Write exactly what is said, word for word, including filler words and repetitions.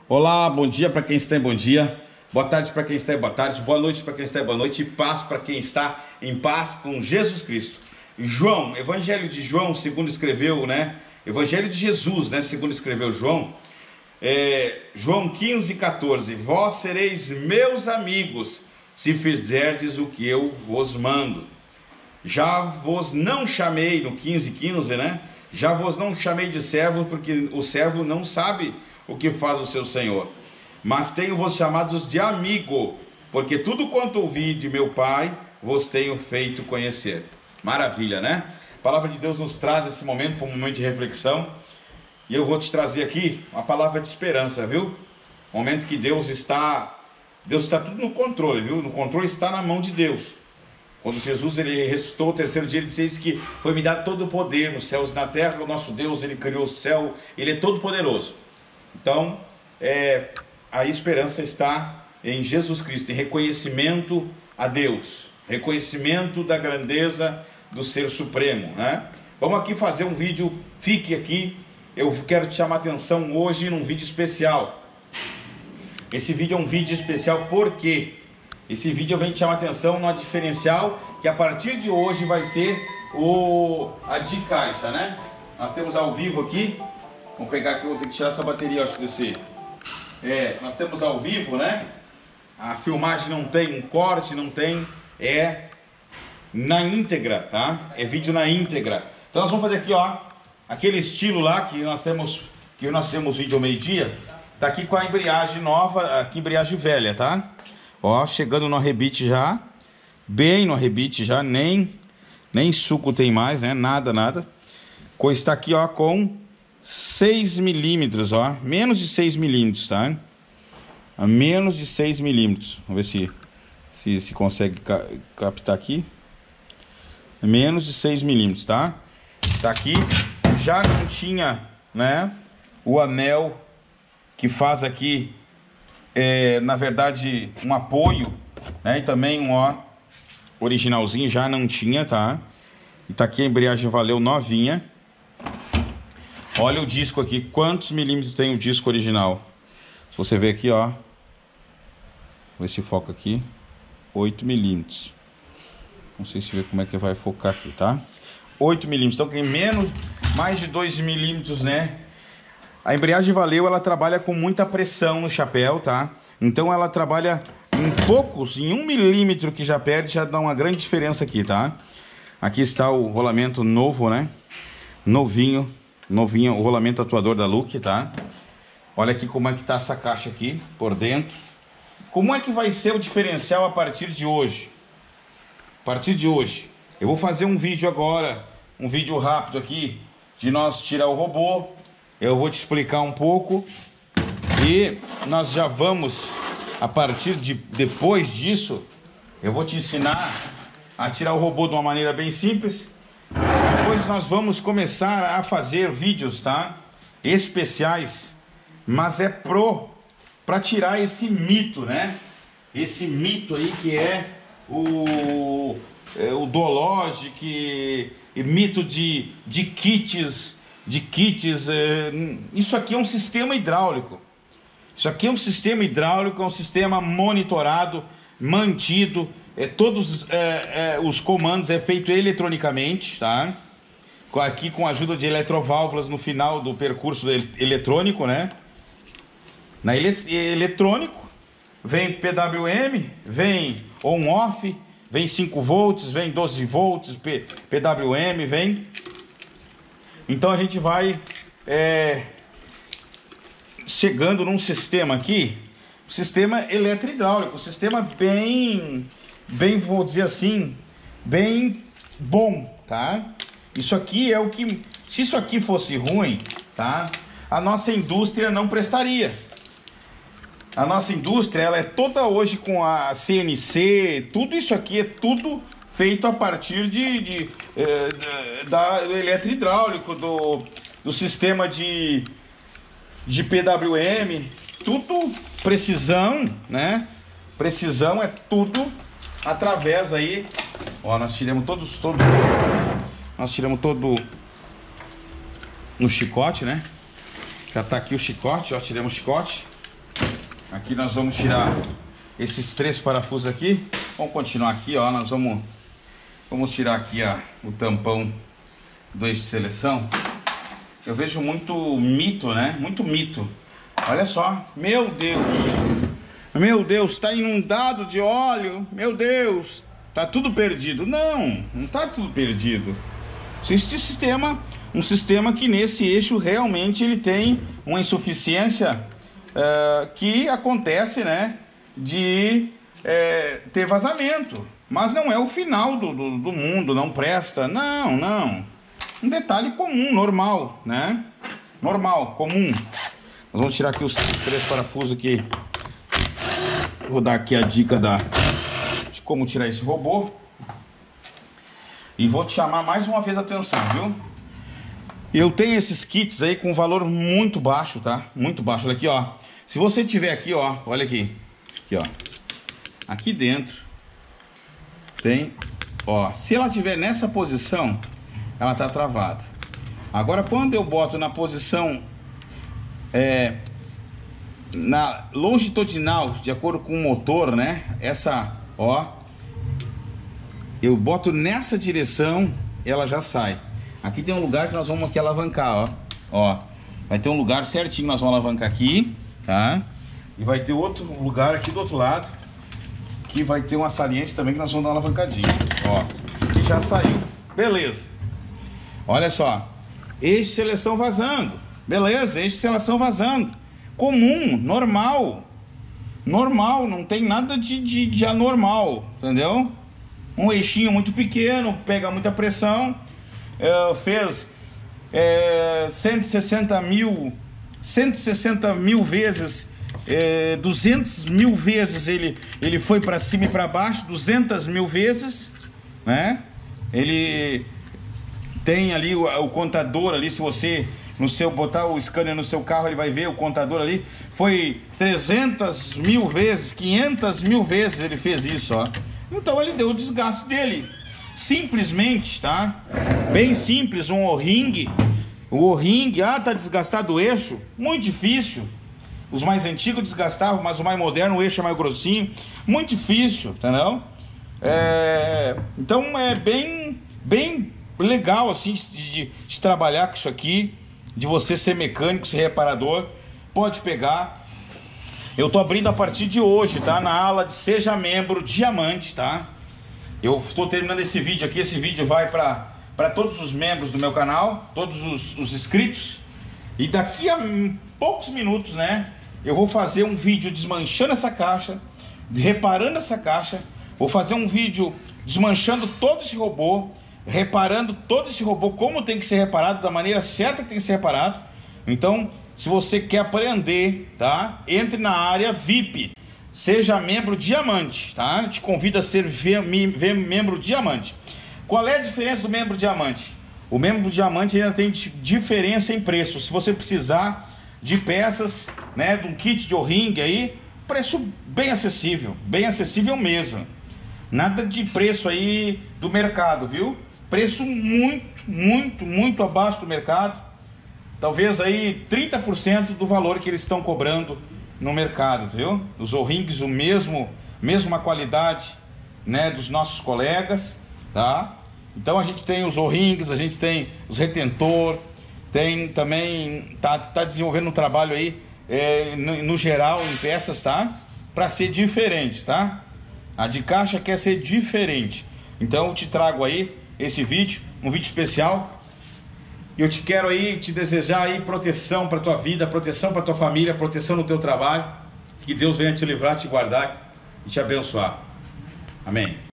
Olá, bom dia para quem está em bom dia, boa tarde para quem está em boa tarde, boa noite para quem está em boa noite e paz para quem está em paz com Jesus Cristo. João, Evangelho de João, segundo escreveu, né? Evangelho de Jesus, né? Segundo escreveu João, é, João quinze, quatorze. Vós sereis meus amigos se fizerdes o que eu vos mando. Já vos não chamei, no quinze, quinze, né? Já vos não chamei de servo, porque o servo não sabe o que faz o seu senhor, mas tenho-vos chamados de amigo, porque tudo quanto ouvi de meu Pai vos tenho feito conhecer. Maravilha, né? A palavra de Deus nos traz esse momento para um momento de reflexão, e eu vou te trazer aqui uma palavra de esperança, viu? Momento que Deus está, Deus está tudo no controle, viu? No controle está na mão de Deus. Quando Jesus ele ressuscitou o terceiro dia, ele disse que foi-me dado todo o poder nos céus e na terra. O nosso Deus, ele criou o céu, ele é todo poderoso. Então, é, a esperança está em Jesus Cristo, em reconhecimento a Deus, reconhecimento da grandeza do Ser Supremo, né? Vamos aqui fazer um vídeo, fique aqui, eu quero te chamar a atenção hoje num vídeo especial. Esse vídeo é um vídeo especial porque esse vídeo vem te chamar a atenção numa diferencial que a partir de hoje vai ser o, a de caixa, né? Nós temos ao vivo aqui. Vamos pegar aqui, eu vou ter que tirar essa bateria, acho que desse. É, nós temos ao vivo, né? A filmagem não tem um corte, não tem. É na íntegra, tá? É vídeo na íntegra. Então nós vamos fazer aqui, ó. Aquele estilo lá que nós temos. Que nós temos vídeo ao meio-dia. Tá aqui com a embreagem nova, aqui embreagem velha, tá? Ó, chegando no arrebite já. Bem no arrebite já, nem. Nem suco tem mais, né? Nada, nada. Coisa está aqui, ó, com seis milímetros, ó, menos de seis milímetros, tá? A menos de seis milímetros. Vamos ver se se, se consegue ca captar aqui. Menos de seis milímetros, tá? Tá aqui. Já não tinha, né, o anel que faz aqui, é, na verdade, um apoio, né? E também um, ó, originalzinho já não tinha, tá? E tá aqui a embreagem valeu novinha. Olha o disco aqui, quantos milímetros tem o disco original? Se você ver aqui, ó, vou ver se foca aqui, oito milímetros. Não sei se vê como é que vai focar aqui, tá? oito milímetros, então tem menos, mais de dois milímetros, né? A embreagem Valeo, ela trabalha com muita pressão no chapéu, tá? Então ela trabalha em poucos, em um milímetro que já perde, já dá uma grande diferença aqui, tá? Aqui está o rolamento novo, né? Novinho. Novinho, o rolamento atuador da Look, tá? Olha aqui como é que tá essa caixa aqui, por dentro. Como é que vai ser o diferencial a partir de hoje? A partir de hoje. Eu vou fazer um vídeo agora, um vídeo rápido aqui, de nós tirar o robô. Eu vou te explicar um pouco. E nós já vamos, a partir de depois disso, eu vou te ensinar a tirar o robô de uma maneira bem simples. Depois nós vamos começar a fazer vídeos, tá? Especiais, mas é pro para tirar esse mito, né? Esse mito aí que é o é, o Duologic, mito de de kits, de kits. É, isso aqui é um sistema hidráulico. Isso aqui é um sistema hidráulico, é um sistema monitorado, mantido. É, todos é, é, os comandos é feito eletronicamente, tá? Aqui com a ajuda de eletroválvulas no final do percurso eletrônico, né? Na ele eletrônico vem P W M, vem on-off, vem cinco volts, vem doze volts, P PWM, vem. Então a gente vai é, chegando num sistema aqui, um sistema eletrohidráulico, um sistema bem, bem, vou dizer assim, bem bom, tá? Isso aqui é o que, se isso aqui fosse ruim, tá? A nossa indústria não prestaria. A nossa indústria, ela é toda hoje com a C N C, tudo isso aqui é tudo feito a partir de, de, de da do eletrohidráulico, do, do sistema de, de P W M, tudo precisão, né? Precisão é tudo através aí, ó, nós tiramos todos, todos Nós tiramos todo no chicote, né? Já tá aqui o chicote, ó, tiramos o chicote. Aqui nós vamos tirar esses três parafusos aqui. Vamos continuar aqui, ó. Nós vamos, vamos tirar aqui ó, o tampão do eixo de seleção. Eu vejo muito mito, né? Muito mito. Olha só, meu Deus, meu Deus, está inundado de óleo. Meu Deus, tá tudo perdido. Não, não tá tudo perdido. Esse sistema, um sistema que nesse eixo realmente ele tem uma insuficiência uh, que acontece, né? De é, ter vazamento, mas não é o final do, do, do mundo, não presta, não, não, um detalhe comum, normal, né, normal, comum. Nós vamos tirar aqui os três parafusos aqui, vou dar aqui a dica da, de como tirar esse robô, e vou te chamar mais uma vez a atenção, viu, eu tenho esses kits aí com valor muito baixo, tá, muito baixo, olha aqui, ó, se você tiver aqui, ó, olha aqui, aqui, ó. Aqui dentro tem, ó, se ela tiver nessa posição, ela tá travada. Agora, quando eu boto na posição é, na longitudinal, de acordo com o motor, né? Essa, ó, eu boto nessa direção, ela já sai. Aqui tem um lugar que nós vamos aqui alavancar, ó, ó. Vai ter um lugar certinho, nós vamos alavancar aqui, tá? E vai ter outro lugar aqui do outro lado, que vai ter uma saliente também, que nós vamos dar uma alavancadinha. Ó, aqui já saiu. Beleza. Olha só. Eixo de seleção vazando. Beleza, eixo de seleção vazando. Comum, normal. Normal, não tem nada de, de, de anormal, entendeu? Um eixinho muito pequeno, pega muita pressão. É, fez é, cento e sessenta mil, cento e sessenta mil vezes... É, duzentas mil vezes ele, ele foi para cima e para baixo, duzentas mil vezes, né? Ele tem ali o, o contador ali, se você no seu botar o scanner no seu carro, ele vai ver o contador ali, foi trezentas mil vezes, quinhentas mil vezes ele fez isso, ó. Então ele deu o desgaste dele, simplesmente, tá? Bem simples, um O-ring, o O-ring, ah, tá desgastado o eixo, muito difícil. Os mais antigos desgastavam, mas o mais moderno, o eixo é mais grossinho. Muito difícil, entendeu? É, então é bem, bem legal assim de, de, de trabalhar com isso aqui. De você ser mecânico, ser reparador. Pode pegar. Eu tô abrindo a partir de hoje, tá? Na ala de Seja Membro Diamante, tá? Eu estou terminando esse vídeo aqui. Esse vídeo vai para para todos os membros do meu canal, todos os, os inscritos. E daqui a poucos minutos, né, eu vou fazer um vídeo desmanchando essa caixa, reparando essa caixa. Vou fazer um vídeo desmanchando todo esse robô, reparando todo esse robô, como tem que ser reparado, da maneira certa que tem que ser reparado. Então, se você quer aprender, tá, entre na área V I P, seja membro diamante, tá? Eu te convido a ser membro diamante. Qual é a diferença do membro diamante? O membro diamante ainda tem diferença em preço. Se você precisar de peças, né, de um kit de O-ring aí, preço bem acessível, bem acessível mesmo. Nada de preço aí do mercado, viu? Preço muito, muito, muito abaixo do mercado. Talvez aí trinta por cento do valor que eles estão cobrando no mercado, viu? Os O-rings, o mesmo, mesma qualidade, né, dos nossos colegas, tá? Então a gente tem os O-rings, a gente tem os retentor, tem também, tá, tá desenvolvendo um trabalho aí, é, no, no geral, em peças, tá? Para ser diferente, tá? A de caixa quer ser diferente. Então eu te trago aí esse vídeo, um vídeo especial. E eu te quero aí, te desejar aí proteção para tua vida, proteção para tua família, proteção no teu trabalho. Que Deus venha te livrar, te guardar e te abençoar. Amém.